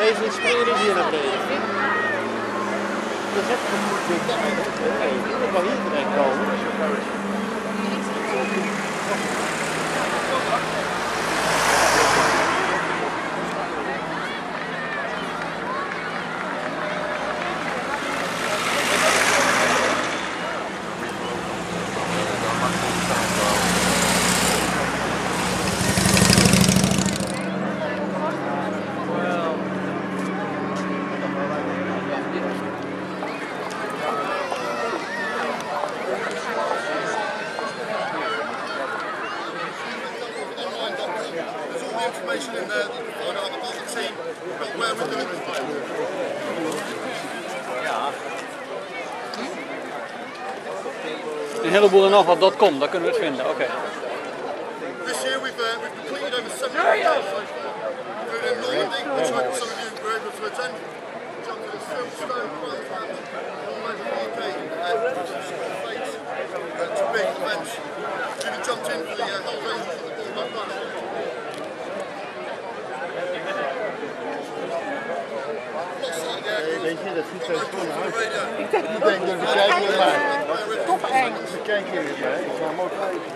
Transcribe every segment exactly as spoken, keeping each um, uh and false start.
deze inspireren hier naar beneden. Dat is echt een goed ding. Nee, ik moet wel hier terecht komen. Een heleboel en nog wat dot com, daar kunnen we het vinden. Oké. Okay. This year we've, uh, we've completed over seventy miles so far, including Normandy, which I hope some of you were able to attend. We jumped to the Silverstone, Queensland, all over the U K, uh, score fate, uh, two big events. We even jumped in for the uh, Hells Angels at the Bournemouth Marathon. Weet je, dat ziet zo schoon uit. Ik denk dat we kijken naar mij. Top eng. We kijken hier weer bij. Ik ga hem ook kijken.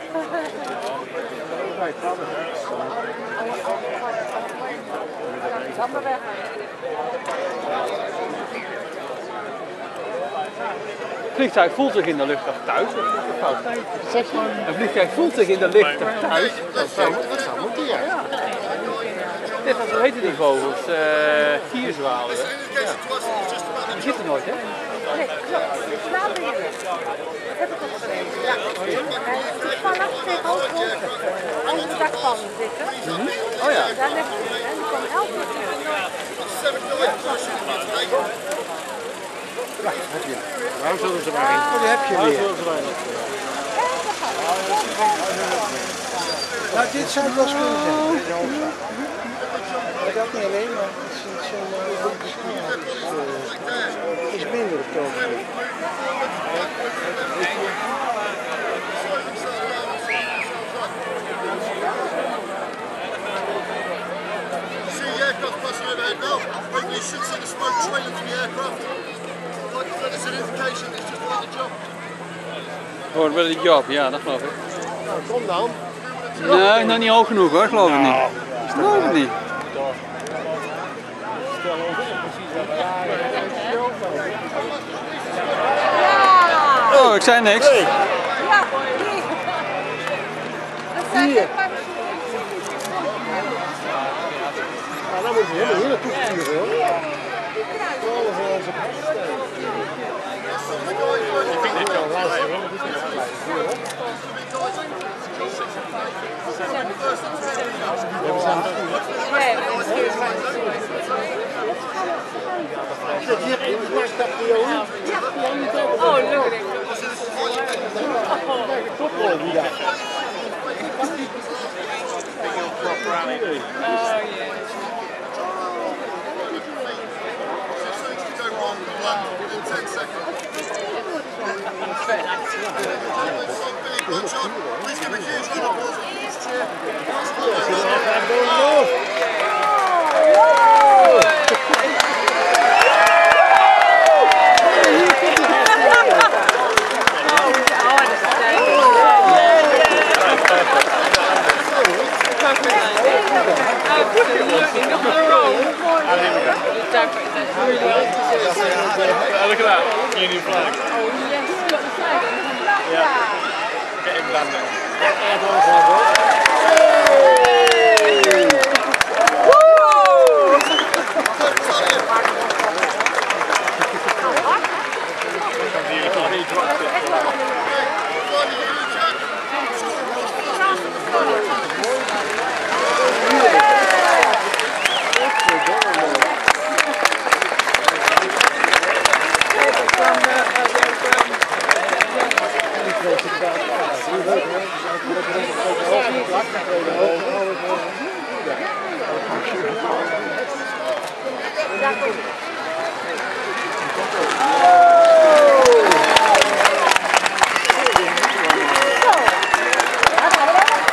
Samen weg. Het vliegtuig voelt zich in de lucht als thuis. Zeg maar. Een vliegtuig voelt zich in de lucht als thuis. Dat zou, dat zou moeten, ja. Dit was, hoe heette die vogels? Uh, Gierzwalen. Ja. Die zitten nooit, hè? Nee, klopt. Vlaanderen. Dat heb ik ook gelezen. Ja. Het is vanaf tegen Hoogholten. Aan de dakpannen zitten. Mm-hmm. Oh ja. Daar ligt het. En die komen elke keer nooit. Ja, heb je. Waarom zullen ze maar in? Oh, die heb je weer. Nou, dit zou het wel eens kunnen zijn. Ik ook niet alleen, maar het is niet zo'n uh, iets minder op het ogenblik. See the aircraft passing overhead now. Wait, you should see the smoke trailing from the aircraft. Like I said, it's an indication it's just part of the job. Hoort bij de job, ja, dat geloof ik. Nou, kom dan. Nee, nog niet hoog genoeg hoor, geloof ik niet. Geloof ik niet. Oh, ik zei niks. Ja, hier. Dat zijn Hier. de Nou, dan moet je helemaal hier naartoe sturen, hoor. Ik denk dit wel lastig, hoor. Zit hier in de marktstapioen? Oh, leuk. Toprol die daar. Oh, yeah. Please give a huge round of applause for this chair. Look at that, Union flag. Yeah, getting landed.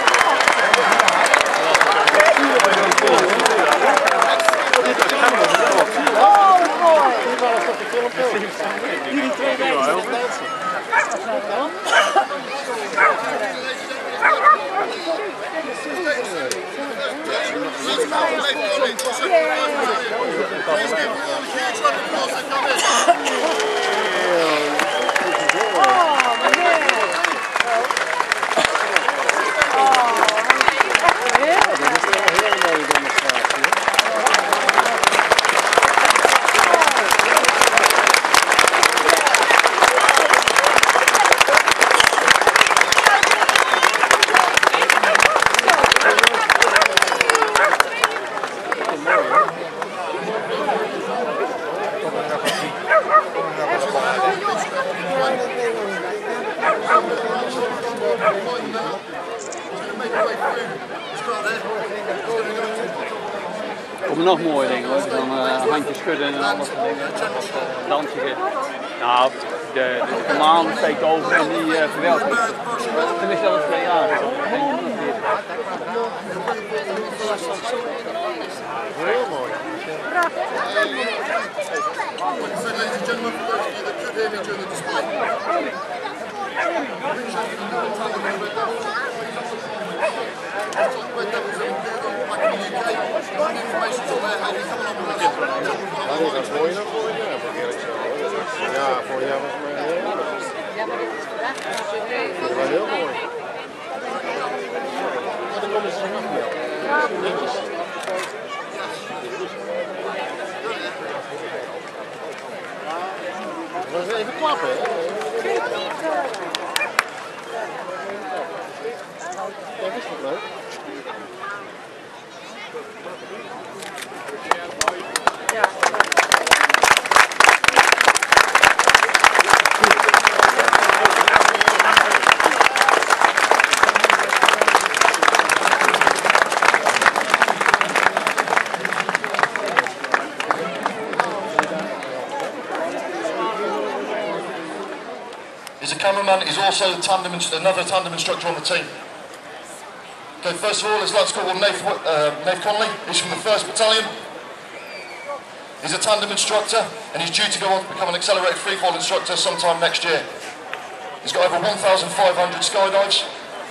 Dit is Please give them all a huge round of applause that come in. Komt nog mooie dingen hoor, dan uh, handjes schudden en alles soort dingen. Dansen. Nou, de, de maan steekt over en die uh, verwelkt. Tenminste al twee jaar. Heel mooi. So, ladies and gentlemen, for those of you that could hear me during the display, Red Devils in Google back in the U K. Information's on there, how you come along with us. Wanneer was mooi nog vorig jaar, voor eerlijk zo. Ja, vorig jaar was het maar heel mooi. Dat was heel mooi. Maar dan komen ze nog niet op. Netjes. We gaan even klappen, hè? Dat is toch leuk? He's a cameraman, he's also a tandem, another tandem instructor on the team. Okay, first of all, is Lance Corporal Nath, uh, Nath Connolly. He's from the first Battalion. He's a tandem instructor, and he's due to go on to become an accelerated freefall instructor sometime next year. He's got over one thousand five hundred skydives.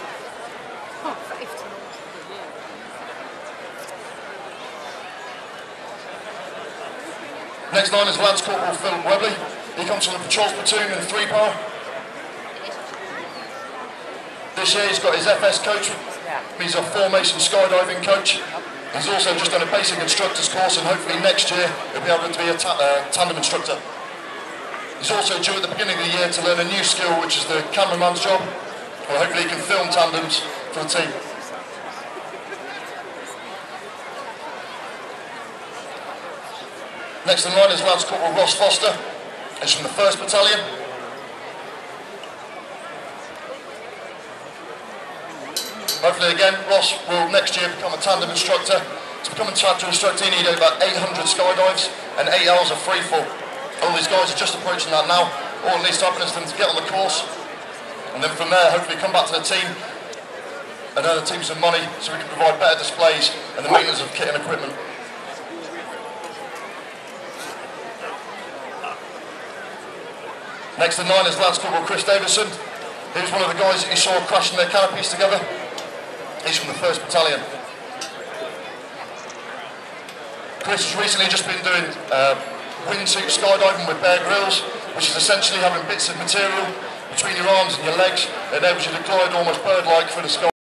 Next line is Lance Corporal Philip Webley. He comes from the patrols platoon in three power. This year he's got his F S coach. He's a formation skydiving coach. He's also just done a basic instructor's course, and hopefully next year he'll be able to be a ta uh, tandem instructor. He's also due at the beginning of the year to learn a new skill, which is the cameraman's job. Well, hopefully he can film tandems for the team. Next in line is Lance Corporal Ross Foster. He's from the first Battalion. Hopefully again, Ross will next year become a tandem instructor. To become a tandem instructor you need about eight hundred skydives and eight hours of free fall. All these guys are just approaching that now. All it needs to happen is for them to get on the course, and then from there hopefully come back to the team and earn the team some money so we can provide better displays and the maintenance of kit and equipment. Next in line is Lance Corporal Chris Davison. He was one of the guys that you saw crashing their canopies together. He's from the first Battalion. Chris has recently just been doing uh, wingsuit skydiving with Bear Grylls, which is essentially having bits of material between your arms and your legs that enables you to glide almost bird-like through the sky.